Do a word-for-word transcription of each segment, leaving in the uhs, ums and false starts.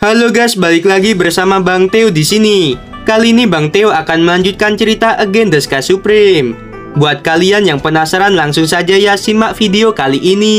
Halo guys, balik lagi bersama Bang Theo di sini. Kali ini Bang Theo akan melanjutkan cerita Again The Sky Supreme. Buat kalian yang penasaran, langsung saja ya simak video kali ini.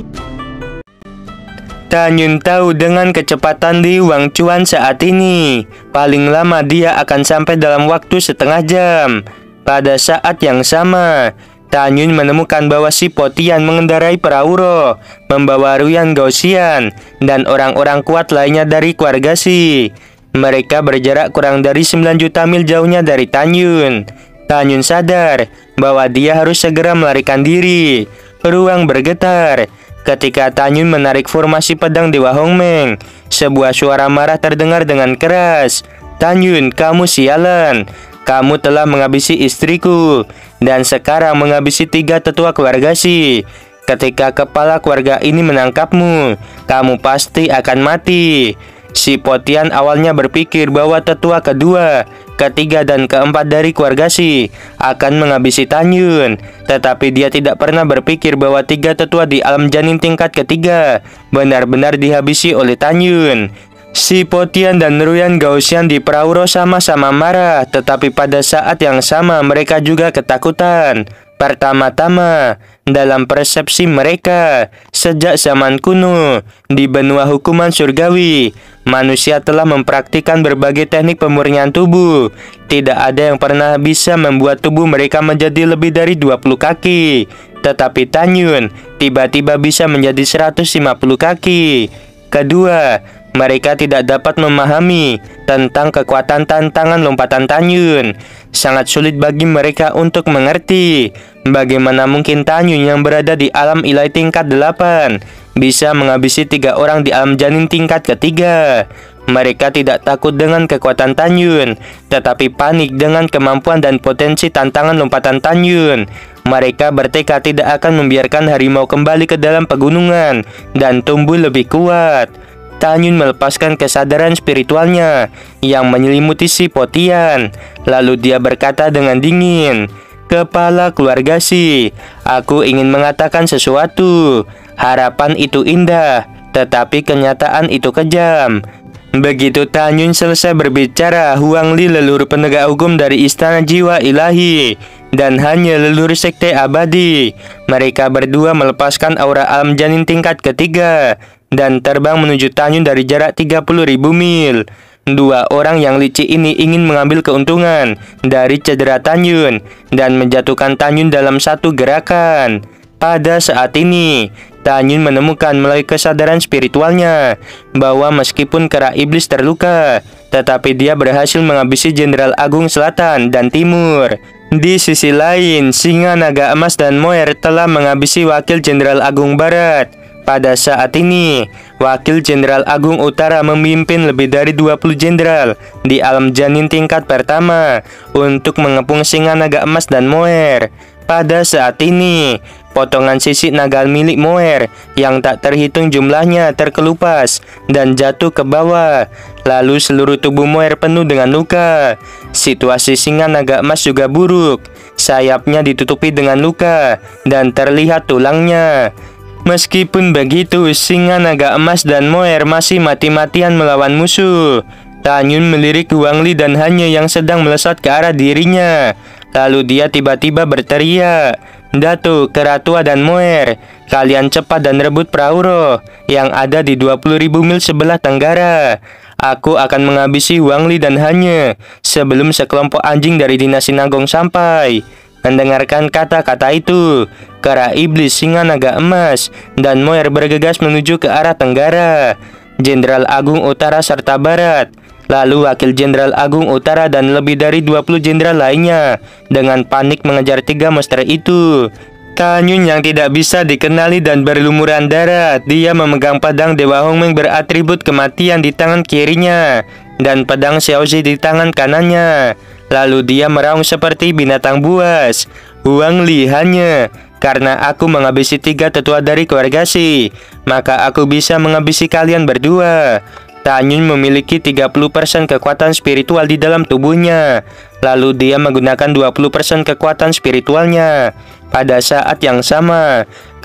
Tan Yun tahu dengan kecepatan di Wang Chuan saat ini, paling lama dia akan sampai dalam waktu setengah jam. Pada saat yang sama, Tan Yun menemukan bahwa si Potian mengendarai perahu roh, membawa Ruyan Gaoxian dan orang-orang kuat lainnya dari keluarga Si. Mereka berjarak kurang dari sembilan juta mil jauhnya dari Tan Yun. Tan Yun sadar bahwa dia harus segera melarikan diri. Ruang bergetar ketika Tan Yun menarik formasi pedang Dewa Hongmeng. Sebuah suara marah terdengar dengan keras. "Tan Yun, kamu sialan. Kamu telah menghabisi istriku dan sekarang menghabisi tiga tetua keluarga Si. Ketika kepala keluarga ini menangkapmu, kamu pasti akan mati." Si Potian awalnya berpikir bahwa tetua kedua, ketiga, dan keempat dari keluarga Si akan menghabisi Tan Yun, tetapi dia tidak pernah berpikir bahwa tiga tetua di alam janin tingkat ketiga benar-benar dihabisi oleh Tan Yun. Si Potian dan Ruyan Gaoxian di perahu roh sama-sama marah, tetapi pada saat yang sama mereka juga ketakutan. Pertama-tama, dalam persepsi mereka, sejak zaman kuno, di benua hukuman surgawi, manusia telah mempraktikkan berbagai teknik pemurnian tubuh. Tidak ada yang pernah bisa membuat tubuh mereka menjadi lebih dari dua puluh kaki. Tetapi Tan Yun tiba-tiba bisa menjadi seratus lima puluh kaki. Kedua, mereka tidak dapat memahami tentang kekuatan tantangan lompatan Tan Yun. Sangat sulit bagi mereka untuk mengerti bagaimana mungkin Tan Yun yang berada di alam ilahi tingkat delapan bisa menghabisi tiga orang di alam janin tingkat ketiga. Mereka tidak takut dengan kekuatan Tan Yun, tetapi panik dengan kemampuan dan potensi tantangan lompatan Tan Yun. Mereka bertekad tidak akan membiarkan harimau kembali ke dalam pegunungan dan tumbuh lebih kuat. Tan Yun melepaskan kesadaran spiritualnya yang menyelimuti si Potian. Lalu dia berkata dengan dingin, "Kepala keluarga Si, aku ingin mengatakan sesuatu. Harapan itu indah, tetapi kenyataan itu kejam." Begitu Tan Yun selesai berbicara, Huang Li, leluhur penegak hukum dari Istana Jiwa Ilahi, dan hanya leluhur sekte abadi, mereka berdua melepaskan aura alam janin tingkat ketiga dan terbang menuju Tan Yun dari jarak tiga puluh ribu mil. Dua orang yang licik ini ingin mengambil keuntungan dari cedera Tan Yun dan menjatuhkan Tan Yun dalam satu gerakan. Pada saat ini, Tan Yun menemukan melalui kesadaran spiritualnya bahwa meskipun kera iblis terluka, tetapi dia berhasil menghabisi Jenderal Agung Selatan dan Timur. Di sisi lain, Singa Naga Emas dan Moer telah menghabisi Wakil Jenderal Agung Barat. Pada saat ini, Wakil Jenderal Agung Utara memimpin lebih dari dua puluh jenderal di alam janin tingkat pertama untuk mengepung Singa Naga Emas dan Moer. Pada saat ini, potongan sisik naga milik Moer yang tak terhitung jumlahnya terkelupas dan jatuh ke bawah. Lalu seluruh tubuh Moer penuh dengan luka. Situasi Singa Naga Emas juga buruk. Sayapnya ditutupi dengan luka dan terlihat tulangnya. Meskipun begitu, Singa Naga Emas dan Moer masih mati-matian melawan musuh. Tan Yun melirik Huang Li dan hanya yang sedang melesat ke arah dirinya. Lalu dia tiba-tiba berteriak, "Datuk, Keratua dan Moer, kalian cepat dan rebut perahu roh yang ada di dua puluh ribu mil sebelah tenggara. Aku akan menghabisi Huang Li dan hanya sebelum sekelompok anjing dari dinasti Nagong sampai." Mendengarkan kata-kata itu, kera iblis, Singa Naga Emas, dan Moer bergegas menuju ke arah tenggara, Jenderal Agung Utara serta Barat. Lalu Wakil Jenderal Agung Utara dan lebih dari dua puluh jenderal lainnya dengan panik mengejar tiga monster itu. Tan Yun yang tidak bisa dikenali dan berlumuran darah, dia memegang pedang Dewa Hongmeng beratribut kematian di tangan kirinya dan pedang Xiaozi di tangan kanannya. Lalu dia meraung seperti binatang buas. "Huang Li, hanya karena aku menghabisi tiga tetua dari keluarga Si, maka aku bisa menghabisi kalian berdua." Tan Yun memiliki tiga puluh persen kekuatan spiritual di dalam tubuhnya. Lalu dia menggunakan dua puluh persen kekuatan spiritualnya. Pada saat yang sama,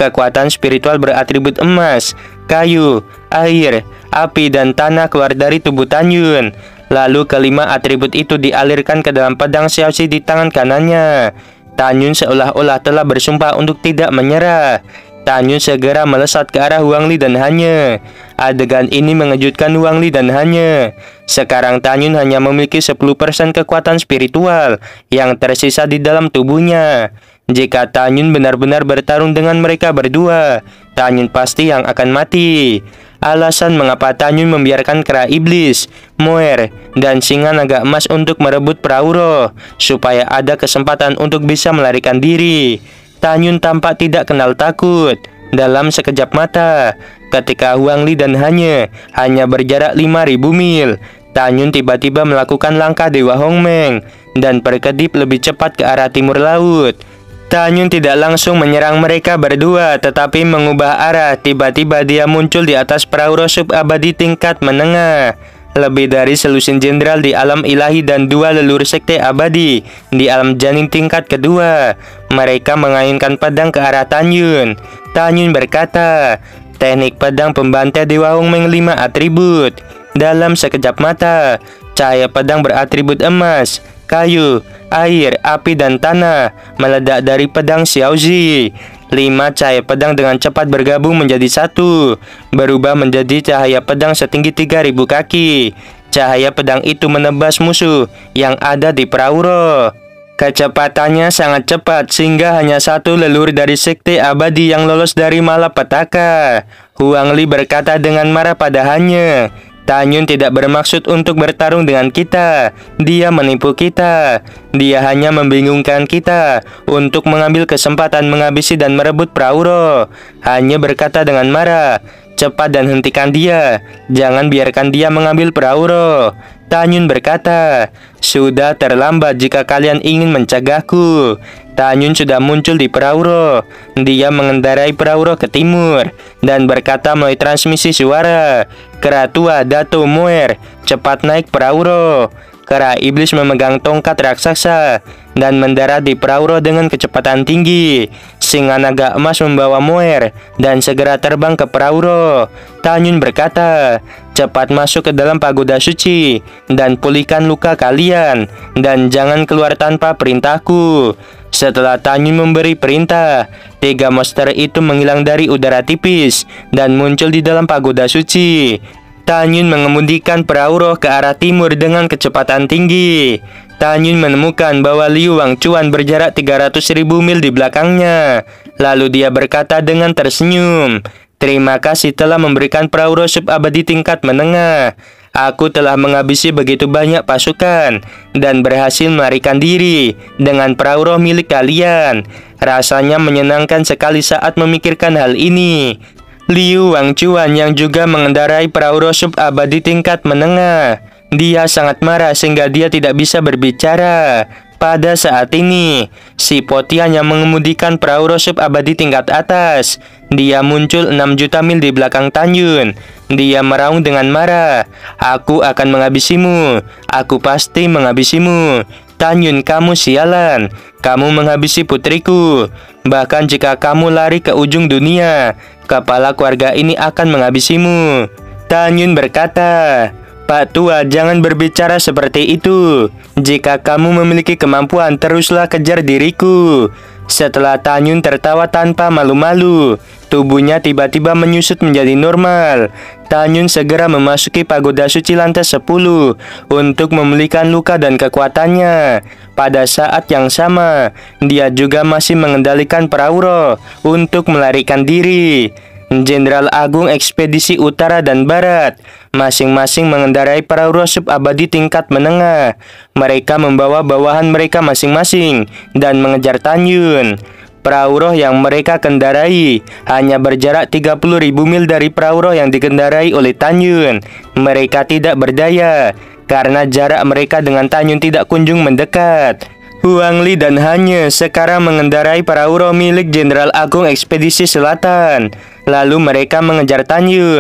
kekuatan spiritual beratribut emas, kayu, air, api, dan tanah keluar dari tubuh Tanyun. Lalu kelima atribut itu dialirkan ke dalam pedang Xiaozi di tangan kanannya. Tanyun seolah-olah telah bersumpah untuk tidak menyerah. Tanyun segera melesat ke arah Huang Li dan Hanye. Adegan ini mengejutkan Huang Li dan Hanye. Sekarang Tanyun hanya memiliki sepuluh persen kekuatan spiritual yang tersisa di dalam tubuhnya. Jika Tanyun benar-benar bertarung dengan mereka berdua, Tanyun pasti yang akan mati. Alasan mengapa Tanyun membiarkan kera iblis, Moer, dan singa naga emas untuk merebut perahu roh, supaya ada kesempatan untuk bisa melarikan diri. Tanyun tampak tidak kenal takut. Dalam sekejap mata, ketika Huang Li dan Hanye hanya berjarak lima ribu mil, Tanyun tiba-tiba melakukan langkah Dewa Hongmeng dan berkedip lebih cepat ke arah timur laut. Tanyun tidak langsung menyerang mereka berdua, tetapi mengubah arah. Tiba-tiba dia muncul di atas perahu roh sub-abadi tingkat menengah. Lebih dari selusin jenderal di alam ilahi dan dua leluhur sekte abadi di alam janin tingkat kedua. Mereka mengayunkan pedang ke arah Tanyun. Tanyun berkata, teknik pedang pembantai Dewa Hongmeng lima atribut. Dalam sekejap mata, cahaya pedang beratribut emas, kayu, air, api, dan tanah meledak dari pedang Xiaozi. Lima cahaya pedang dengan cepat bergabung menjadi satu, berubah menjadi cahaya pedang setinggi tiga ribu kaki. Cahaya pedang itu menebas musuh yang ada di perahu roh. Kecepatannya sangat cepat sehingga hanya satu leluhur dari sekte abadi yang lolos dari malapetaka. Huang Li berkata dengan marah pada Hanye, Tanyun tidak bermaksud untuk bertarung dengan kita. Dia menipu kita. Dia hanya membingungkan kita untuk mengambil kesempatan menghabisi dan merebut perahu roh. Hanya berkata dengan marah, cepat dan hentikan dia. Jangan biarkan dia mengambil perahu roh. Tanyun berkata, sudah terlambat jika kalian ingin mencegahku. Tanyun sudah muncul di perahu roh. Dia mengendarai perahu roh ke timur dan berkata melalui transmisi suara, kera tua Dato Moer, cepat naik perahu roh. Kera iblis memegang tongkat raksasa dan mendarat di perahu roh dengan kecepatan tinggi. Singa naga emas membawa Moer dan segera terbang ke perahu roh. Tanyun berkata, cepat masuk ke dalam pagoda suci dan pulihkan luka kalian, dan jangan keluar tanpa perintahku. Setelah Tanyun memberi perintah, tiga monster itu menghilang dari udara tipis dan muncul di dalam pagoda suci. Tanyun mengemudikan perahu roh ke arah timur dengan kecepatan tinggi. Tanyun menemukan bahwa Liu Wangchuan berjarak tiga ratus ribu mil di belakangnya. Lalu dia berkata dengan tersenyum, terima kasih telah memberikan perahu roh sub-abadi tingkat menengah. Aku telah menghabisi begitu banyak pasukan dan berhasil melarikan diri dengan perahu roh milik kalian. Rasanya menyenangkan sekali saat memikirkan hal ini. Liu Wangchuan yang juga mengendarai perahu roh sub-abadi tingkat menengah. Dia sangat marah sehingga dia tidak bisa berbicara. Pada saat ini, si Potian yang mengemudikan perahu roh sub-abadi tingkat atas. Dia muncul enam juta mil di belakang Tanyun. Dia meraung dengan marah, aku akan menghabisimu. Aku pasti menghabisimu. Tanyun, kamu sialan. Kamu menghabisi putriku. Bahkan jika kamu lari ke ujung dunia, kepala keluarga ini akan menghabisimu. Tanyun berkata, Pak Tua, jangan berbicara seperti itu. Jika kamu memiliki kemampuan, teruslah kejar diriku. Setelah Tanyun tertawa tanpa malu-malu, tubuhnya tiba-tiba menyusut menjadi normal. Tanyun segera memasuki pagoda suci lantai sepuluh untuk memulihkan luka dan kekuatannya. Pada saat yang sama, dia juga masih mengendalikan perahu roh untuk melarikan diri. Jenderal Agung Ekspedisi Utara dan Barat masing-masing mengendarai perahu roh sub-abadi tingkat menengah. Mereka membawa bawahan mereka masing-masing dan mengejar Tanyun. Perahu roh yang mereka kendarai hanya berjarak tiga puluh ribu mil dari perahu roh yang dikendarai oleh Tanyun. Mereka tidak berdaya karena jarak mereka dengan Tanyun tidak kunjung mendekat. Huang Li dan Hanye sekarang mengendarai perahu roh milik Jenderal Agung Ekspedisi Selatan. Lalu mereka mengejar Tanyun.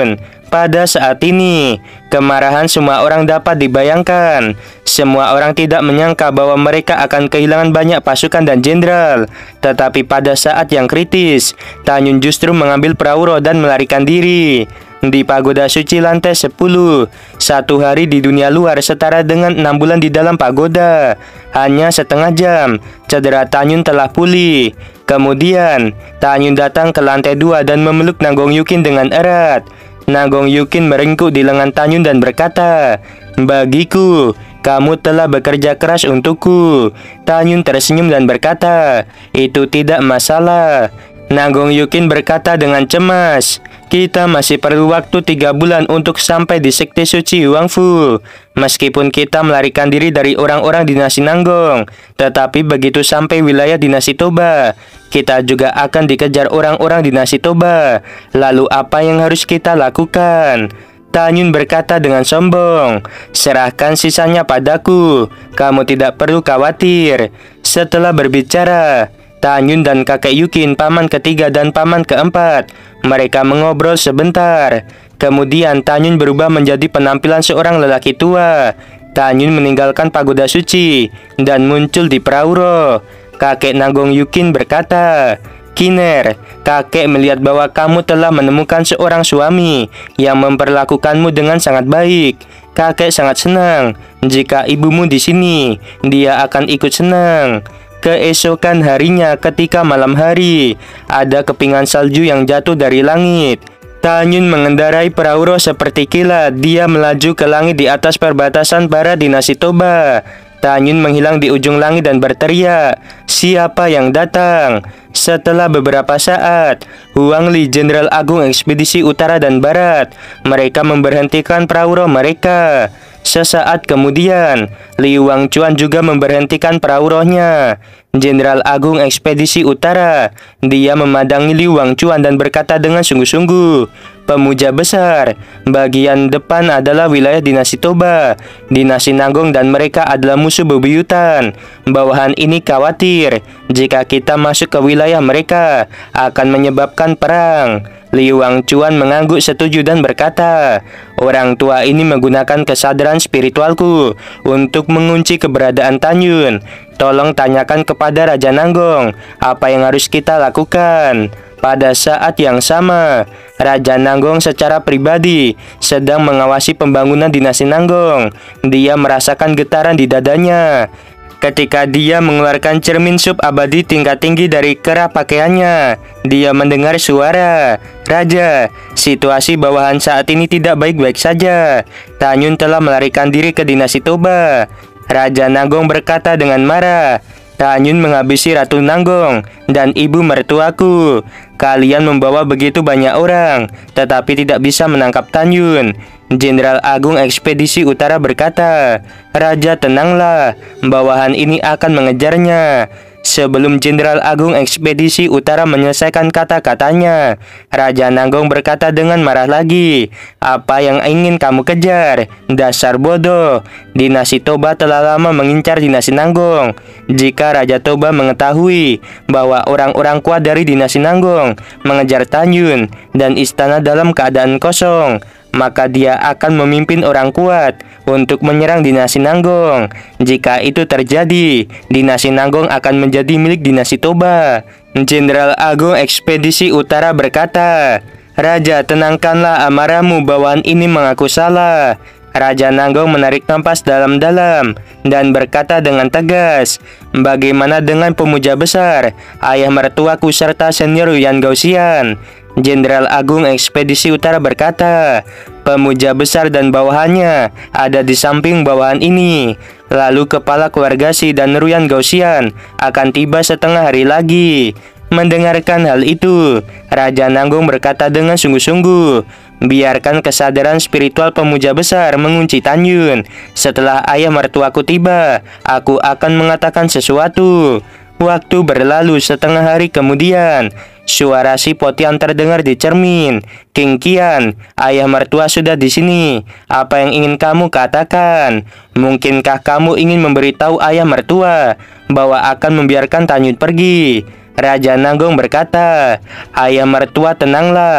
Pada saat ini, kemarahan semua orang dapat dibayangkan. Semua orang tidak menyangka bahwa mereka akan kehilangan banyak pasukan dan jenderal. Tetapi pada saat yang kritis, Tanyun justru mengambil perahu roh dan melarikan diri. Di pagoda suci lantai sepuluh, satu hari di dunia luar setara dengan enam bulan di dalam pagoda. Hanya setengah jam, cedera Tanyun telah pulih. Kemudian, Tanyun datang ke lantai dua dan memeluk Nanggong Yukin dengan erat. Nanggong Yukin meringkuk di lengan Tanyun dan berkata, "Bagiku, kamu telah bekerja keras untukku." Tanyun tersenyum dan berkata, "Itu tidak masalah." Nanggong Yukin berkata dengan cemas, "Kita masih perlu waktu tiga bulan untuk sampai di sekte suci Huangfu. Meskipun kita melarikan diri dari orang-orang dinasti Nanggong, tetapi begitu sampai wilayah dinasti Toba, kita juga akan dikejar orang-orang dinasti Toba. Lalu apa yang harus kita lakukan?" Tanyun berkata dengan sombong, "Serahkan sisanya padaku, kamu tidak perlu khawatir." Setelah berbicara, Tanyun dan kakek Yukin, paman ketiga dan paman keempat, mereka mengobrol sebentar. Kemudian Tanyun berubah menjadi penampilan seorang lelaki tua. Tanyun meninggalkan pagoda suci dan muncul di perahu roh. Kakek Nanggong Yukin berkata, "Kiner, kakek melihat bahwa kamu telah menemukan seorang suami yang memperlakukanmu dengan sangat baik. Kakek sangat senang. Jika ibumu di sini, dia akan ikut senang." Keesokan harinya ketika malam hari, ada kepingan salju yang jatuh dari langit. Tanyun mengendarai perahu roh seperti kilat. Dia melaju ke langit di atas perbatasan para dinasti Toba. Tanyun menghilang di ujung langit dan berteriak, "Siapa yang datang?" Setelah beberapa saat, Huang Li, Jenderal Agung Ekspedisi Utara dan Barat, mereka memberhentikan perahu roh mereka. Sesaat kemudian, Li Wangchuan juga memberhentikan perahu rohnya. Jenderal Agung Ekspedisi Utara, dia memandangi Li Wangchuan dan berkata dengan sungguh-sungguh, "Pemuja besar, bagian depan adalah wilayah dinasti Toba. Dinasti Nanggong dan mereka adalah musuh bebuyutan. Bawahan ini khawatir jika kita masuk ke wilayah mereka akan menyebabkan perang." Li Wangchuan mengangguk setuju dan berkata, "Orang tua ini menggunakan kesadaran spiritualku untuk mengunci keberadaan Tanyun. Tolong tanyakan kepada Raja Nanggong apa yang harus kita lakukan." Pada saat yang sama, Raja Nanggong secara pribadi sedang mengawasi pembangunan dinasti Nanggong. Dia merasakan getaran di dadanya ketika dia mengeluarkan cermin sub abadi tingkat tinggi dari kerah pakaiannya. Dia mendengar suara, "Raja, situasi bawahan saat ini tidak baik-baik saja. Tanyun telah melarikan diri ke dinasti Toba." Raja Nanggong berkata dengan marah, "Tanyun menghabisi Ratu Nanggong dan ibu mertuaku. Kalian membawa begitu banyak orang, tetapi tidak bisa menangkap Tanyun." Jenderal Agung Ekspedisi Utara berkata, "Raja, tenanglah, bawahan ini akan mengejarnya." Sebelum Jenderal Agung Ekspedisi Utara menyelesaikan kata-katanya, Raja Nanggong berkata dengan marah lagi, "Apa yang ingin kamu kejar? Dasar bodoh. Dinasti Toba telah lama mengincar dinasti Nanggong. Jika Raja Toba mengetahui bahwa orang-orang kuat dari dinasti Nanggong mengejar Tanyun dan istana dalam keadaan kosong, maka dia akan memimpin orang kuat untuk menyerang dinasti Nanggong. Jika itu terjadi, dinasti Nanggong akan menjadi milik dinasti Toba." Jenderal Agung Ekspedisi Utara berkata, "Raja, tenangkanlah amarahmu, bawahan ini mengaku salah." Raja Nanggong menarik napas dalam-dalam dan berkata dengan tegas, "Bagaimana dengan pemuja besar, ayah mertuaku serta senior Yan Gaoxian?" Jenderal Agung Ekspedisi Utara berkata, "Pemuja besar dan bawahannya ada di samping bawahan ini. Lalu kepala keluarga Si dan Ruyan Gaoxian akan tiba setengah hari lagi." Mendengarkan hal itu, Raja Nanggong berkata dengan sungguh-sungguh, "Biarkan kesadaran spiritual pemuja besar mengunci Tanyun. Setelah ayah mertuaku tiba, aku akan mengatakan sesuatu." Waktu berlalu setengah hari kemudian, suara si Potian terdengar di cermin. "King Qian, ayah mertua sudah di sini. Apa yang ingin kamu katakan? Mungkinkah kamu ingin memberitahu ayah mertua bahwa akan membiarkan Tanyun pergi?" Raja Nanggong berkata, "Ayah mertua, tenanglah.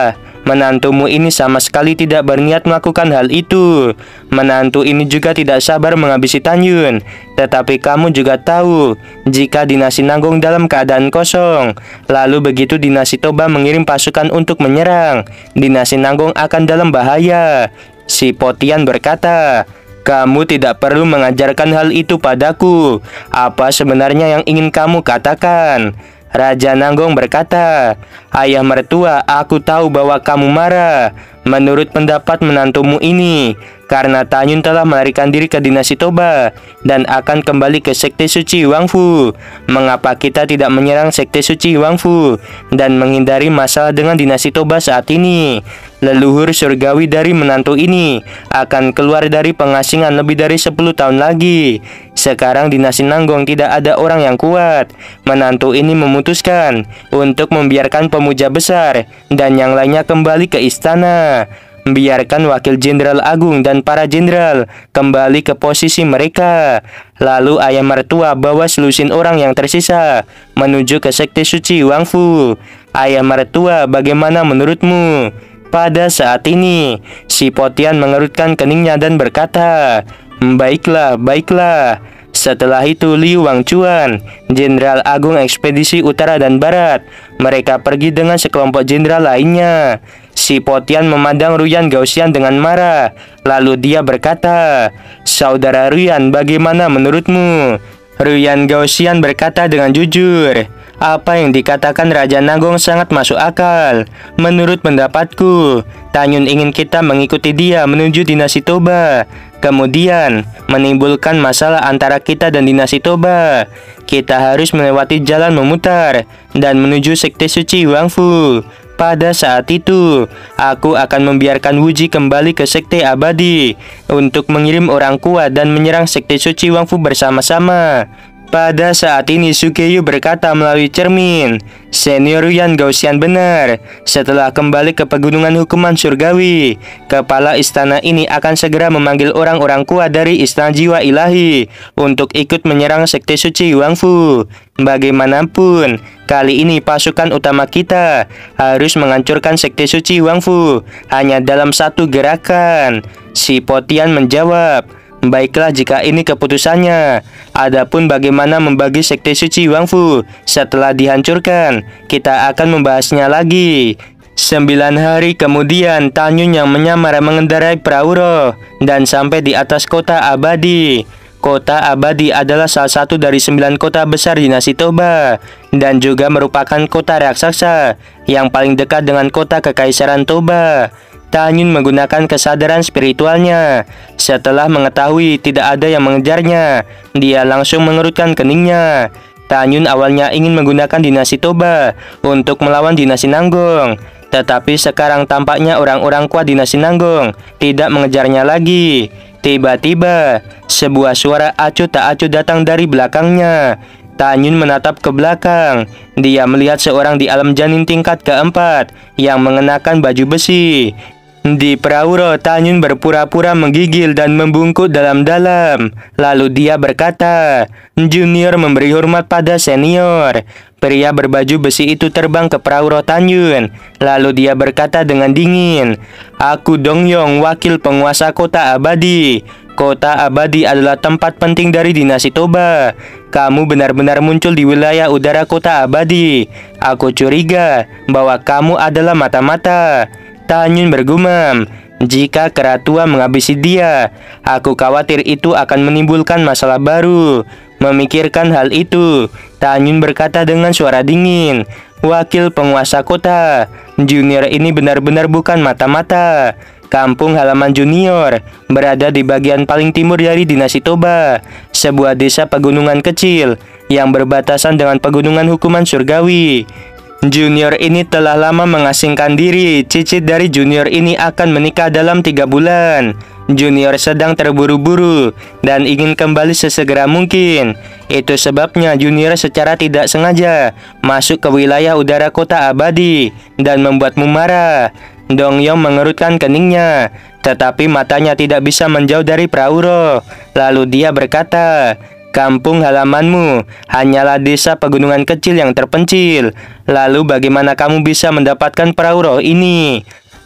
menantumu ini sama sekali tidak berniat melakukan hal itu. Menantu ini juga tidak sabar menghabisi Tanyun. Tetapi kamu juga tahu, jika dinasti Nanggong dalam keadaan kosong, lalu begitu dinasti Toba mengirim pasukan untuk menyerang, dinasti Nanggong akan dalam bahaya. Si Potian berkata, kamu tidak perlu mengajarkan hal itu padaku. Apa sebenarnya yang ingin kamu katakan? Raja Nanggong berkata, ayah mertua, aku tahu bahwa kamu marah menurut pendapat menantumu ini, karena Tanyun telah melarikan diri ke dinasti Toba dan akan kembali ke sekte suci Wangfu. Mengapa kita tidak menyerang sekte suci Wangfu dan menghindari masalah dengan dinasti Toba saat ini? Leluhur surgawi dari menantu ini akan keluar dari pengasingan lebih dari sepuluh tahun lagi. Sekarang dinasti Nanggong tidak ada orang yang kuat. Menantu ini memutuskan untuk membiarkan pemuja besar dan yang lainnya kembali ke istana. Biarkan wakil jenderal agung dan para jenderal kembali ke posisi mereka. Lalu ayah mertua bawa selusin orang yang tersisa menuju ke sekte suci Wangfu. Ayah mertua, bagaimana menurutmu? Pada saat ini, si Potian mengerutkan keningnya dan berkata, baiklah, baiklah. Setelah itu Liu Wangchuan, jenderal agung ekspedisi utara dan barat, mereka pergi dengan sekelompok jenderal lainnya. Si Potian memandang Ruyan Gaoxian dengan marah. Lalu dia berkata, saudara Ruyan, bagaimana menurutmu? Ruyan Gaoxian berkata dengan jujur, apa yang dikatakan Raja Nanggong sangat masuk akal. Menurut pendapatku, Tanyun ingin kita mengikuti dia menuju dinasti Toba, kemudian menimbulkan masalah antara kita dan dinasti Toba. Kita harus melewati jalan memutar dan menuju sekte suci Wangfu. Pada saat itu, aku akan membiarkan Wuji kembali ke sekte abadi untuk mengirim orang kuat dan menyerang sekte suci Wangfu bersama-sama. Pada saat ini Sukeyu berkata melalui cermin, senior Ruyan Gaoxian benar. Setelah kembali ke pegunungan hukuman surgawi, kepala istana ini akan segera memanggil orang-orang kuat dari istana jiwa ilahi untuk ikut menyerang sekte suci Wangfu. Bagaimanapun, kali ini pasukan utama kita harus menghancurkan sekte suci Wangfu hanya dalam satu gerakan. Si Potian menjawab, baiklah jika ini keputusannya. Adapun bagaimana membagi sekte suci Wangfu setelah dihancurkan, kita akan membahasnya lagi. Sembilan hari kemudian, Tanyun yang menyamar mengendarai perahu roh dan sampai di atas kota abadi. Kota abadi adalah salah satu dari sembilan kota besar dinasti Toba dan juga merupakan kota raksasa yang paling dekat dengan kota kekaisaran Toba. Tanyun menggunakan kesadaran spiritualnya. Setelah mengetahui tidak ada yang mengejarnya, dia langsung mengerutkan keningnya. Tanyun awalnya ingin menggunakan dinasti Toba untuk melawan dinasti Nanggong, tetapi sekarang tampaknya orang-orang kuat dinasti Nanggong tidak mengejarnya lagi. Tiba-tiba, sebuah suara acuh tak acuh datang dari belakangnya. Tanyun menatap ke belakang. Dia melihat seorang di alam janin tingkat keempat yang mengenakan baju besi. Di perahu roh, Tanyun berpura-pura menggigil dan membungkuk dalam-dalam. Lalu dia berkata, junior memberi hormat pada senior. Pria berbaju besi itu terbang ke perahu roh Tanyun. Lalu dia berkata dengan dingin, aku Dongyong, wakil penguasa kota abadi. Kota abadi adalah tempat penting dari dinasti Toba. Kamu benar-benar muncul di wilayah udara kota abadi. Aku curiga bahwa kamu adalah mata-mata. Tanyun bergumam, jika Keratua menghabisi dia, aku khawatir itu akan menimbulkan masalah baru. Memikirkan hal itu, Tanyun berkata dengan suara dingin, wakil penguasa kota, junior ini benar-benar bukan mata-mata. Kampung halaman junior berada di bagian paling timur dari dinasti Toba, sebuah desa pegunungan kecil yang berbatasan dengan pegunungan hukuman surgawi. Junior ini telah lama mengasingkan diri. Cicit dari junior ini akan menikah dalam tiga bulan. Junior sedang terburu-buru dan ingin kembali sesegera mungkin. Itu sebabnya junior secara tidak sengaja masuk ke wilayah udara kota abadi dan membuatmu marah. Dongyong mengerutkan keningnya, tetapi matanya tidak bisa menjauh dari perahu roh. Lalu dia berkata, kampung halamanmu hanyalah desa pegunungan kecil yang terpencil. Lalu bagaimana kamu bisa mendapatkan perahu roh ini?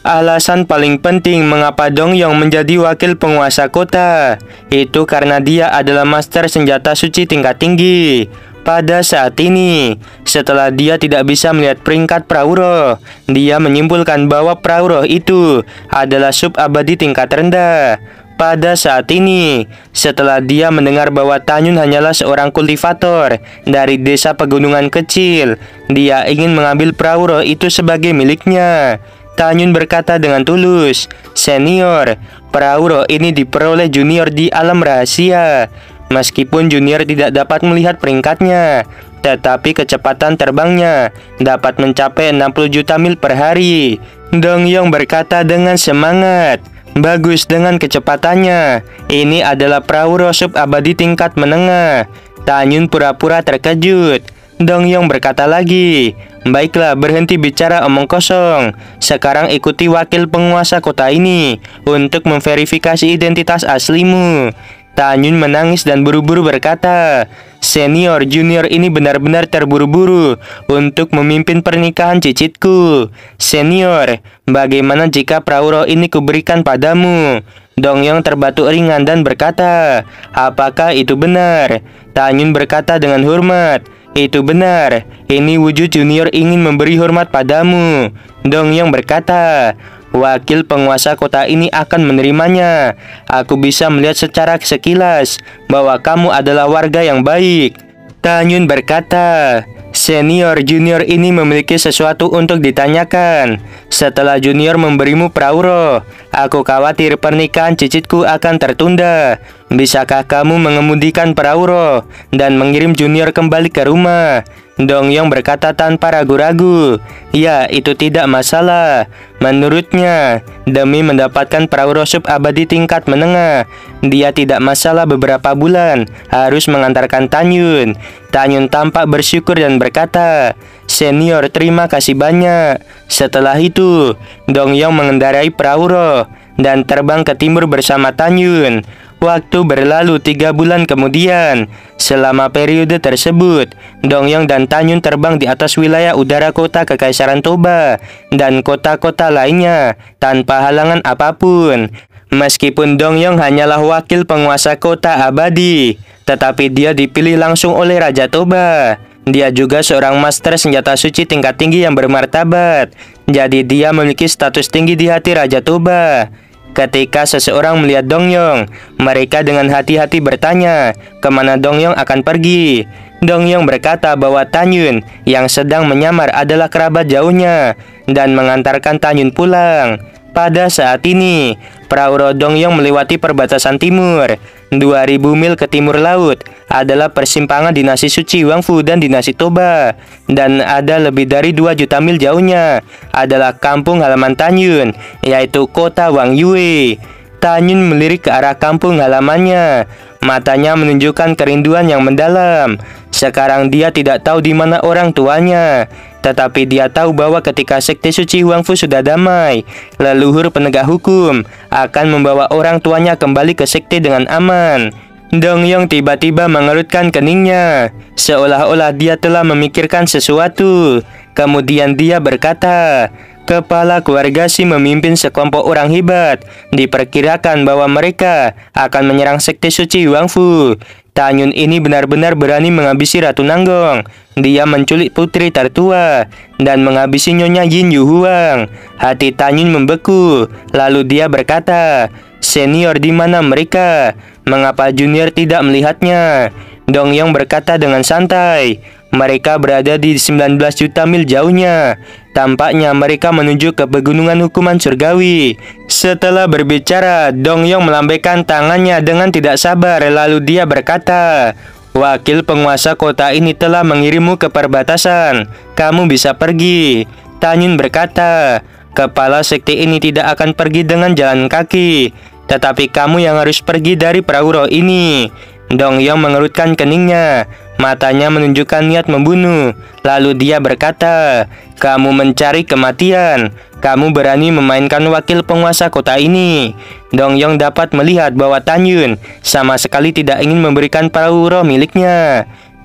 Alasan paling penting mengapa Dongyong menjadi wakil penguasa kota itu karena dia adalah master senjata suci tingkat tinggi. Pada saat ini, setelah dia tidak bisa melihat peringkat Prawuro, dia menyimpulkan bahwa Prawuro itu adalah sub abadi tingkat rendah. Pada saat ini, setelah dia mendengar bahwa Tanyun hanyalah seorang kultivator dari desa pegunungan kecil, dia ingin mengambil Prawuro itu sebagai miliknya. Tanyun berkata dengan tulus, "Senior, Prawuro ini diperoleh junior di alam rahasia. Meskipun junior tidak dapat melihat peringkatnya, tetapi kecepatan terbangnya dapat mencapai enam puluh juta mil per hari." Dongyong berkata dengan semangat, "Bagus dengan kecepatannya. Ini adalah Prawuro sub abadi tingkat menengah." Tanyun pura-pura terkejut. Dongyong berkata lagi, "Baiklah, berhenti bicara omong kosong. Sekarang ikuti wakil penguasa kota ini untuk memverifikasi identitas aslimu." Tanyun menangis dan buru-buru berkata, "Senior, junior ini benar-benar terburu-buru untuk memimpin pernikahan cicitku. Senior, bagaimana jika Prawuro ini kuberikan padamu?" Dongyong terbatuk ringan dan berkata, "Apakah itu benar?" Tanyun berkata dengan hormat, "Itu benar. Ini wujud junior ingin memberi hormat padamu." Dongyong berkata, "Wakil penguasa kota ini akan menerimanya. Aku bisa melihat secara sekilas bahwa kamu adalah warga yang baik." Tanyun berkata, "Senior, junior ini memiliki sesuatu untuk ditanyakan. Setelah junior memberimu Prawuro, aku khawatir pernikahan cicitku akan tertunda. Bisakah kamu mengemudikan Prawuro dan mengirim junior kembali ke rumah?" Dongyong berkata tanpa ragu-ragu, "Ya, itu tidak masalah." Menurutnya, demi mendapatkan Prawuro sub abadi tingkat menengah, dia tidak masalah beberapa bulan harus mengantarkan Tanyun. Tanyun tampak bersyukur dan berkata, "Senior, terima kasih banyak." Setelah itu, Dongyong mengendarai Prawuro dan terbang ke timur bersama Tanyun. Waktu berlalu tiga bulan kemudian. Selama periode tersebut, Dongyong dan Tanyun terbang di atas wilayah udara kota Kekaisaran Toba dan kota-kota lainnya tanpa halangan apapun. Meskipun Dongyong hanyalah wakil penguasa kota abadi, tetapi dia dipilih langsung oleh Raja Toba. Dia juga seorang master senjata suci tingkat tinggi yang bermartabat. Jadi dia memiliki status tinggi di hati Raja Toba. Ketika seseorang melihat Dongyong, mereka dengan hati-hati bertanya kemana Dongyong akan pergi. Dongyong berkata bahwa Tanyun yang sedang menyamar adalah kerabat jauhnya dan mengantarkan Tanyun pulang. Pada saat ini, Prawuro Dongyong melewati perbatasan timur. dua ribu mil ke timur laut adalah persimpangan dinasti suci Wangfu dan dinasti Toba. Dan ada lebih dari dua juta mil jauhnya adalah kampung halaman Tanyun, yaitu kota Wangyue. Tanyun melirik ke arah kampung halamannya. Matanya menunjukkan kerinduan yang mendalam. Sekarang dia tidak tahu di mana orang tuanya, tetapi dia tahu bahwa ketika sekte suci Wangfu sudah damai, leluhur penegak hukum akan membawa orang tuanya kembali ke sekte dengan aman. Dongyong tiba-tiba mengerutkan keningnya, seolah-olah dia telah memikirkan sesuatu. Kemudian dia berkata, "Kepala keluarga Si memimpin sekelompok orang hebat. Diperkirakan bahwa mereka akan menyerang sekte suci Wangfu. Tanyun ini benar-benar berani menghabisi Ratu Nanggong. Dia menculik putri tertua dan menghabisi Nyonya Yin Yu Huang." Hati Tanyun membeku. Lalu dia berkata, "Senior, di mana mereka? Mengapa junior tidak melihatnya?" Dongyong berkata dengan santai, "Mereka berada di sembilan belas juta mil jauhnya. Tampaknya mereka menuju ke pegunungan hukuman surgawi." Setelah berbicara, Dongyong melambaikan tangannya dengan tidak sabar. Lalu dia berkata, "Wakil penguasa kota ini telah mengirimmu ke perbatasan. Kamu bisa pergi." Tanyun berkata, "Kepala sekte ini tidak akan pergi dengan jalan kaki, tetapi kamu yang harus pergi dari Prawuro ini." Dongyong mengerutkan keningnya. Matanya menunjukkan niat membunuh. Lalu dia berkata, "Kamu mencari kematian. Kamu berani memainkan wakil penguasa kota ini." Dongyong dapat melihat bahwa Tanyun sama sekali tidak ingin memberikan Prawuro miliknya.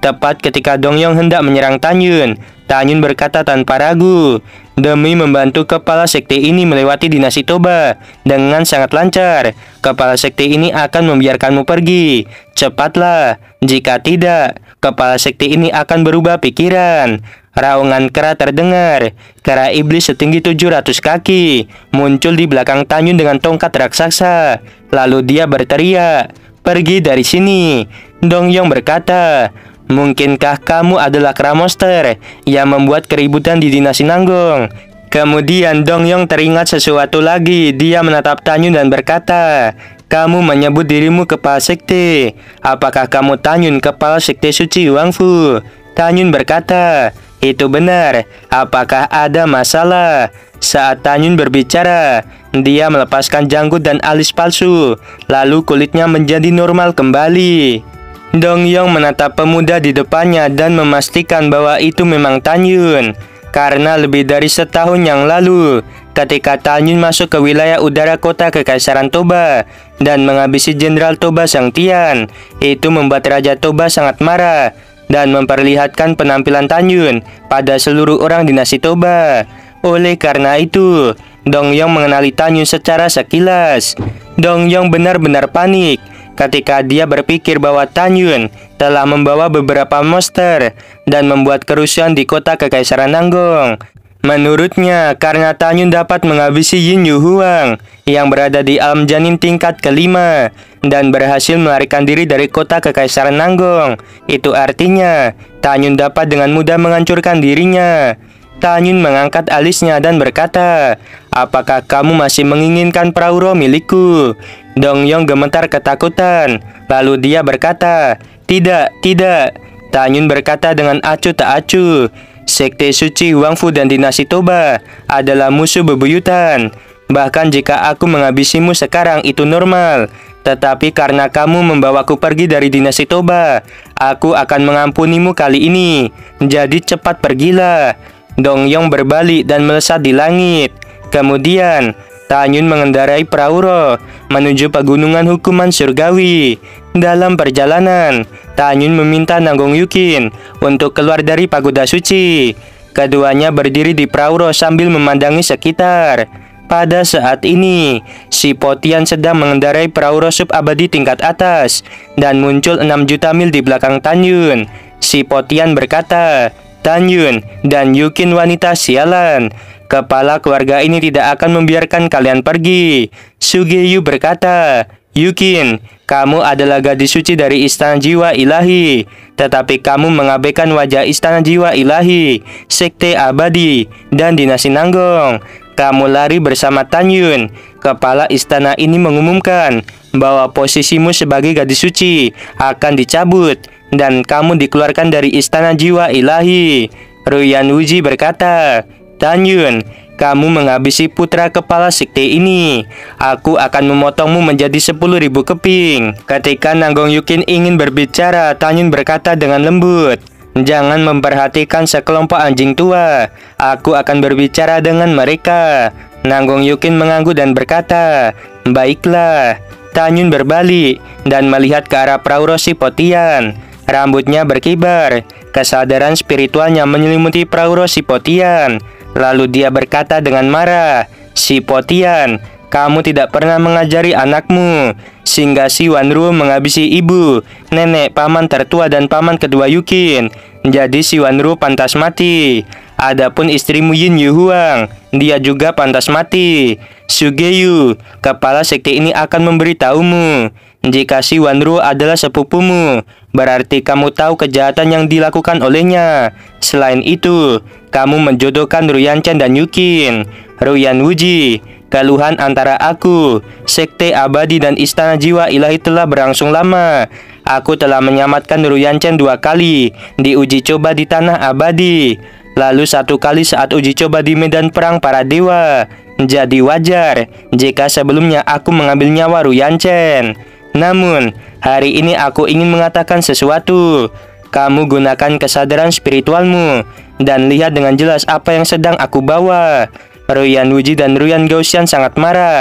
Tepat ketika Dongyong hendak menyerang Tanyun, Tanyun berkata tanpa ragu, "Demi membantu kepala sekte ini melewati dinasti Toba dengan sangat lancar, kepala sekte ini akan membiarkanmu pergi. Cepatlah, jika tidak, kepala sekte ini akan berubah pikiran." Raungan kera terdengar. Kera iblis setinggi tujuh ratus kaki muncul di belakang Tanyun dengan tongkat raksasa. Lalu dia berteriak, "Pergi dari sini." Dongyong berkata, "Mungkinkah kamu adalah kera monster yang membuat keributan di dinasti Nanggong?" Kemudian Dongyong teringat sesuatu lagi. Dia menatap Tanyun dan berkata, "Kamu menyebut dirimu kepala sekte. Apakah kamu Tanyun, kepala sekte suci Wangfu?" Tanyun berkata, "Itu benar. Apakah ada masalah?" Saat Tanyun berbicara, dia melepaskan janggut dan alis palsu, lalu kulitnya menjadi normal kembali. Dongyong menatap pemuda di depannya dan memastikan bahwa itu memang Tanyun. Karena lebih dari setahun yang lalu, ketika Tanyun masuk ke wilayah udara kota Kekaisaran Toba dan menghabisi Jenderal Toba Sang Tian, itu membuat Raja Toba sangat marah dan memperlihatkan penampilan Tanyun pada seluruh orang dinasti Toba. Oleh karena itu, Dongyong mengenali Tanyun secara sekilas. Dongyong benar-benar panik ketika dia berpikir bahwa Tanyun telah membawa beberapa monster dan membuat kerusuhan di kota Kekaisaran Nanggong. Menurutnya, karena Tanyun dapat menghabisi Yin Yu Huang yang berada di alam janin tingkat kelima dan berhasil melarikan diri dari kota Kekaisaran Nanggong, itu artinya Tanyun dapat dengan mudah menghancurkan dirinya. Tanyun mengangkat alisnya dan berkata, "Apakah kamu masih menginginkan perahu roh milikku?" Dongyong gemetar ketakutan. Lalu dia berkata, "Tidak, tidak." Tanyun berkata dengan acuh tak acuh, "Sekte suci Wangfu dan dinasti Toba adalah musuh bebuyutan. Bahkan jika aku menghabisimu sekarang itu normal. Tetapi karena kamu membawaku pergi dari dinasti Toba, aku akan mengampunimu kali ini. Jadi cepat pergilah." Dongyong berbalik dan melesat di langit. Kemudian Tanyun mengendarai perahu roh menuju pegunungan hukuman surgawi. Dalam perjalanan, Tanyun meminta Nanggong Yukin untuk keluar dari pagoda suci. Keduanya berdiri di perahu roh sambil memandangi sekitar. Pada saat ini, si Potian sedang mengendarai perahu roh sub abadi tingkat atas dan muncul enam juta mil di belakang Tanyun. Si Potian berkata, "Tanyun dan Yukin wanita sialan. Kepala keluarga ini tidak akan membiarkan kalian pergi." Sugeyu berkata, "Yukin, kamu adalah gadis suci dari Istana Jiwa Ilahi, tetapi kamu mengabaikan wajah Istana Jiwa Ilahi, Sekte Abadi, dan Dinasti Nanggong. Kamu lari bersama Tanyun. Kepala istana ini mengumumkan bahwa posisimu sebagai gadis suci akan dicabut dan kamu dikeluarkan dari Istana Jiwa Ilahi." Ruyan Wuji berkata, "Tanyun, kamu menghabisi putra kepala sekte ini. Aku akan memotongmu menjadi sepuluh ribu keping." Ketika Nanggong Yukin ingin berbicara, Tanyun berkata dengan lembut, "Jangan memperhatikan sekelompok anjing tua. Aku akan berbicara dengan mereka." Nanggong Yukin mengangguk dan berkata, "Baiklah." Tanyun berbalik dan melihat ke arah perahu roh si Potian. Rambutnya berkibar. Kesadaran spiritualnya menyelimuti perahu roh si Potian. Lalu dia berkata dengan marah, "Si Potian, kamu tidak pernah mengajari anakmu sehingga si Wanruo menghabisi ibu, nenek, paman tertua dan paman kedua Yukin. Jadi si Wanruo pantas mati. Adapun istrimu Yin Yu Huang, dia juga pantas mati. Sugeyu, kepala sekte ini akan memberitahumu. Jika si Wanruo adalah sepupumu, berarti kamu tahu kejahatan yang dilakukan olehnya. Selain itu, kamu menjodohkan Ruyan Chen dan Yukin." Ruyan Wuji, keluhan antara aku, Sekte Abadi dan Istana Jiwa Ilahi telah berlangsung lama. Aku telah menyelamatkan Ruyan Chen dua kali di uji coba di Tanah Abadi, lalu satu kali saat uji coba di medan perang para dewa. Jadi wajar jika sebelumnya aku mengambil nyawa Ruyan Chen. Namun, hari ini aku ingin mengatakan sesuatu. Kamu gunakan kesadaran spiritualmu dan lihat dengan jelas apa yang sedang aku bawa." Ruyan Wuji dan Ruyan Gaoxian sangat marah.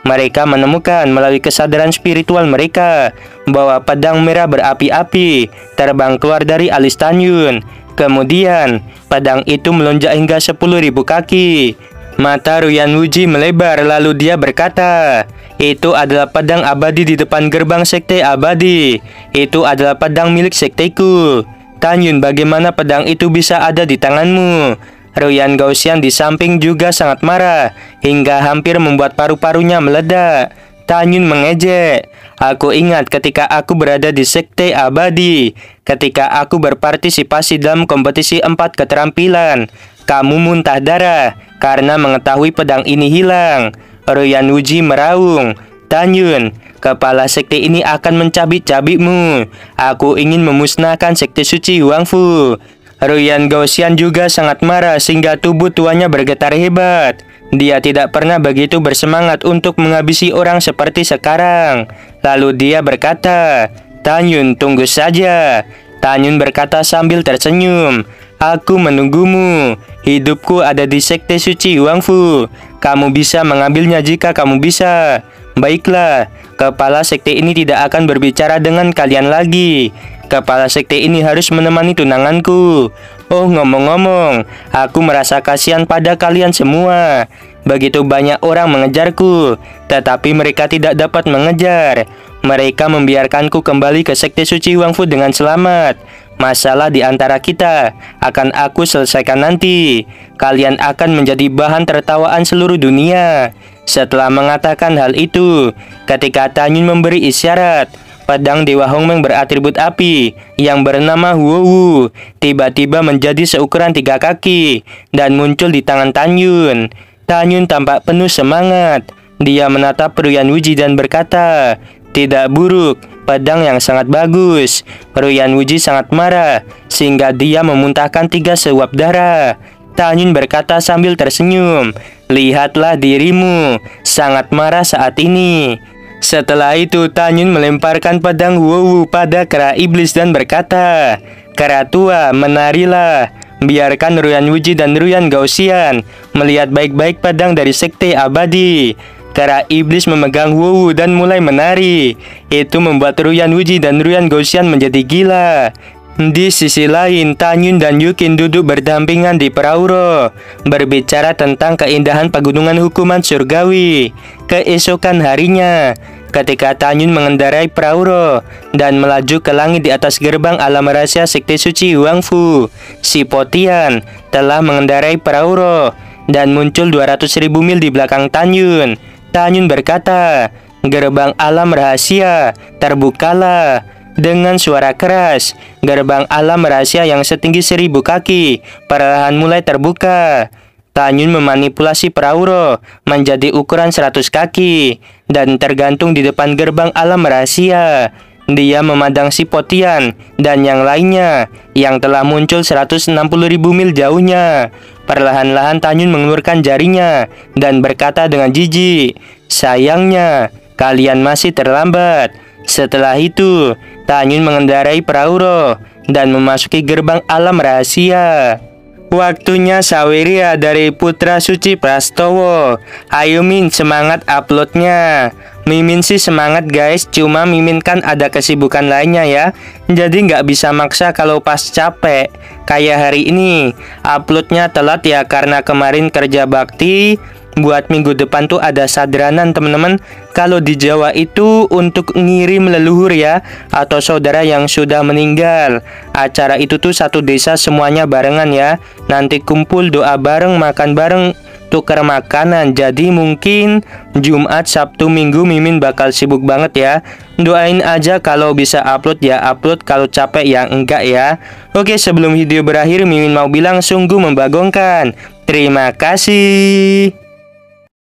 mereka menemukan melalui kesadaran spiritual mereka bahwa pedang merah berapi-api terbang keluar dari alis Tanyun. Kemudian, pedang itu melonjak hingga sepuluh ribu kaki. Mata Ruyan Wuji melebar lalu dia berkata, "Itu adalah pedang abadi di depan gerbang sekte abadi. Itu adalah pedang milik sekteku. Tanyun, bagaimana pedang itu bisa ada di tanganmu?" Ruyan Gaoxian di samping juga sangat marah hingga hampir membuat paru-parunya meledak. Tanyun mengejek, "Aku ingat ketika aku berada di sekte abadi, ketika aku berpartisipasi dalam kompetisi empat keterampilan, kamu muntah darah karena mengetahui pedang ini hilang." Ruyan Wuji meraung, "Tanyun, kepala sekte ini akan mencabik-cabikmu. Aku ingin memusnahkan sekte suci Huangfu." Ruyan Gaoxian juga sangat marah sehingga tubuh tuannya bergetar hebat. Dia tidak pernah begitu bersemangat untuk menghabisi orang seperti sekarang. Lalu dia berkata, "Tanyun, tunggu saja." Tanyun berkata sambil tersenyum, "Aku menunggumu. Hidupku ada di sekte suci Huangfu. Kamu bisa mengambilnya jika kamu bisa." "Baiklah, kepala sekte ini tidak akan berbicara dengan kalian lagi. Kepala sekte ini harus menemani tunanganku. Oh, ngomong-ngomong, aku merasa kasihan pada kalian semua. Begitu banyak orang mengejarku, tetapi mereka tidak dapat mengejar. Mereka membiarkanku kembali ke sekte suci Huangfu dengan selamat. Masalah di antara kita akan aku selesaikan nanti. Kalian akan menjadi bahan tertawaan seluruh dunia." Setelah mengatakan hal itu, ketika Tanyun memberi isyarat, pedang Dewa Hongmeng beratribut api yang bernama Huowu tiba-tiba menjadi seukuran tiga kaki dan muncul di tangan Tanyun. Tanyun tampak penuh semangat. Dia menatap Ruyan Wuji dan berkata, "Tidak buruk, pedang yang sangat bagus." Ruyan Wuji sangat marah sehingga dia memuntahkan tiga seluap darah. Tanyun berkata sambil tersenyum, "Lihatlah dirimu, sangat marah saat ini." Setelah itu, Tanyun melemparkan pedang Huowu pada kera iblis dan berkata, "Kera tua, menarilah." Biarkan Ruyan Wuji dan Ruyan Gaoxian melihat baik-baik pedang dari sekte abadi. Kera iblis memegang Huowu dan mulai menari. Itu membuat Ruyan Wuji dan Ruyan Gaoxian menjadi gila. Di sisi lain, Tanyun dan Yukin duduk berdampingan di Prauro, berbicara tentang keindahan pegunungan hukuman surgawi. Keesokan harinya, ketika Tanyun mengendarai Prauro dan melaju ke langit di atas gerbang alam rahasia sekte suci Huangfu, si Potian telah mengendarai Prauro dan muncul dua ratus ribu mil di belakang Tanyun. Tanyun berkata, "Gerbang alam rahasia, terbukalah." Dengan suara keras, gerbang alam rahasia yang setinggi seribu kaki perlahan mulai terbuka. Tanyun memanipulasi Prauro menjadi ukuran seratus kaki dan tergantung di depan gerbang alam rahasia. Dia memandang si Potian dan yang lainnya yang telah muncul seratus enam puluh ribu mil jauhnya. Perlahan-lahan Tanyun mengeluarkan jarinya dan berkata dengan jijik, "Sayangnya, kalian masih terlambat." Setelah itu, Tanyun mengendarai Prauro dan memasuki gerbang alam rahasia. Waktunya Saweria dari Putra Suci Prastowo. Ayo Min, semangat uploadnya. Mimin sih semangat guys, cuma Mimin kan ada kesibukan lainnya ya. Jadi nggak bisa maksa kalau pas capek. Kayak hari ini, uploadnya telat ya karena kemarin kerja bakti. Buat minggu depan tuh ada sadranan teman-teman. Kalau di Jawa itu untuk ngirim leluhur ya, atau saudara yang sudah meninggal. Acara itu tuh satu desa semuanya barengan ya. Nanti kumpul, doa bareng, makan bareng, tukar makanan. Jadi mungkin Jumat, Sabtu, Minggu Mimin bakal sibuk banget ya. Doain aja kalau bisa upload ya upload, kalau capek ya enggak ya. Oke, sebelum video berakhir Mimin mau bilang sungguh membagongkan. Terima kasih.